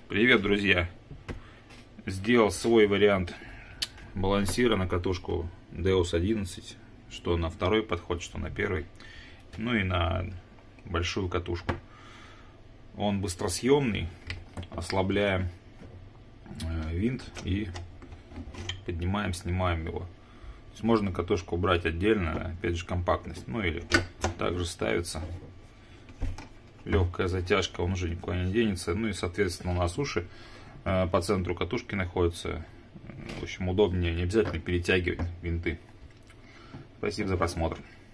Привет, друзья! Сделал свой вариант балансира на катушку Deus 11, что на второй подход, что на первый, ну и на большую катушку. Он быстросъемный, ослабляем винт и поднимаем, снимаем его. То есть можно катушку убрать отдельно, опять же компактность, ну или также ставится. Легкая затяжка, он уже никуда не денется. Ну и соответственно у нас уши по центру катушки находятся. В общем, удобнее, не обязательно перетягивать винты. Спасибо за просмотр.